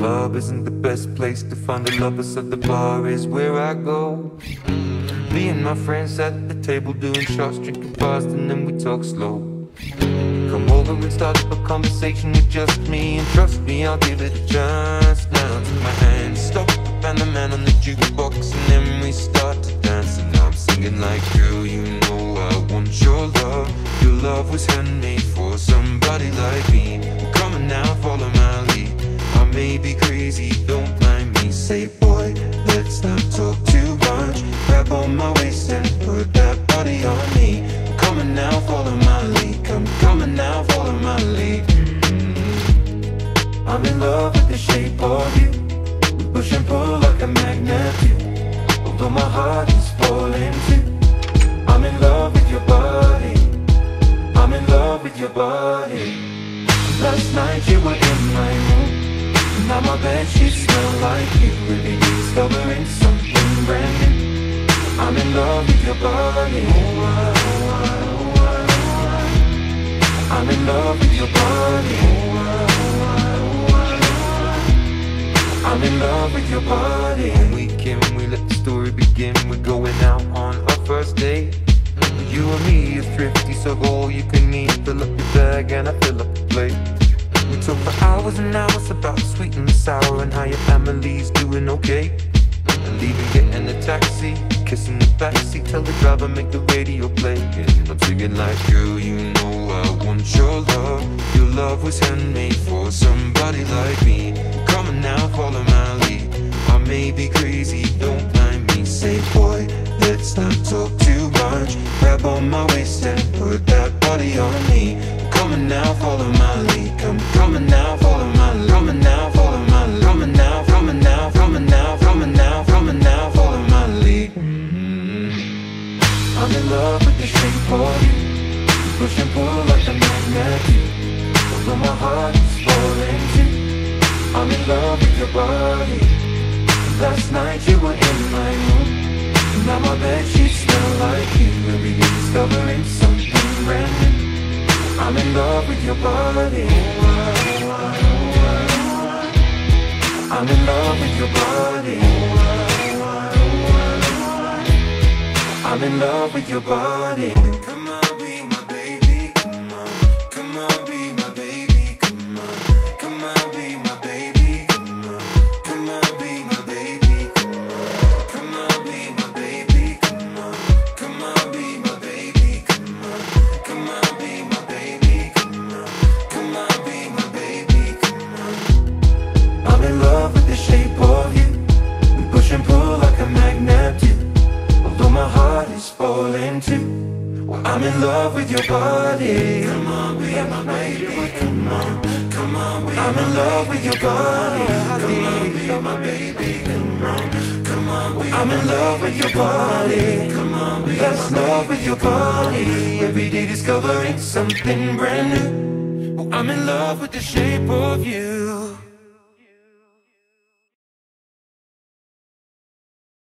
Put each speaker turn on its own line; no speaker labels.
club isn't the best place to find a lover, so the bar is where I go. Me and my friends at the table doing shots, drinking fast, and then we talk slow. Come over and start up a conversation with just me, and trust me, I'll give it a chance. Now take my hand, stop, and the man on the jukebox, and then we start to dance. And I'm singing like, girl, you know I want your love. Your love was handmade for somebody like me. Come on now, follow my lead. I may be crazy, don't mind me. Say, boy, let's not talk too much. Grab on my waist and put that body on me. Come on now, follow my lead. Come on now, follow my lead. I'm in love with the shape of you. We push and pull like a magnet do. Although my heart is falling too. I'm in love with your body. I'm in love with your body. Last night you were in my room. Now my bedsheets smell like you. Really discovering something brand new. I'm in love with your body. I'm in love with your body. I'm in love with your body. When we came, we let the story begin. We're going out on our first date. You and me is thrifty, so go all you can eat. Fill up your bag and I fill up the plate. We talk for hours and hours about the sweet and the sour, and how your family's doing okay. And leaving, getting a taxi, kissing the backseat, tell the driver make the radio play. And I'm singing like, girl, you know I want your love. Your love was handmade for somebody like me. Come on now, follow my lead. I may be crazy, don't mind me. Say, boy, let's not talk too much. Grab on my waist and put that body on me. Come on now, follow my lead. Come on now, follow my lead. Come on now, follow my lead. Come on now, come on now, come on now, come on now, come on now, follow my lead. I'm in love with the shape of you. Push and pull like a magnet do. Although my heart is falling too. I'm in love with your body. Last night you were in my room. Now my bedsheets smell like you. Every day discovering something brand new. I'm in love with your body. I'm in love with your body. I'm in love with your body. Come on, be my baby. Come on, come on, be my baby. Come on, come on, be my baby. Come on, come on, be my baby. Come on, come on, be my baby. Come on, come on, be my baby. Come on, come on, be my baby. Come on, come on, be my baby. Come on. I'm in love with the shape of you. We push and pull like a magnet do. Although my heart is falling too. Well, I'm in love with your body. Come on, be my baby. Come on, come on, be I'm in love with your body. Come on, be my baby. Come on, come on, be I'm in love with your body. Come on, be that's love with your body. Every day discovering something brand new. Well, I'm in love with the shape of you.